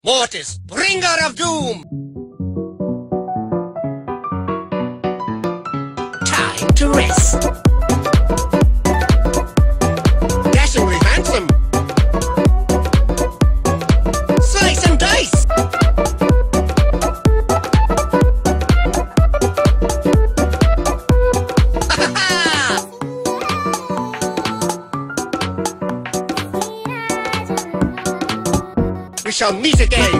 Mortis, bringer of doom! Time to rest. Dashingly handsome. Slice and dice. We shall meet again.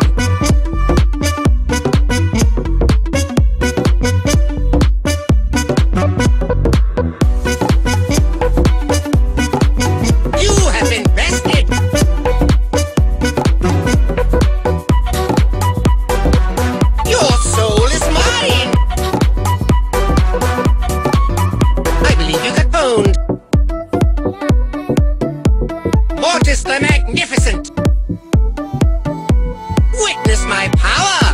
You have been bested. Your soul is mine. I believe you got pwned. Mortis the Magnificent. Witness my power!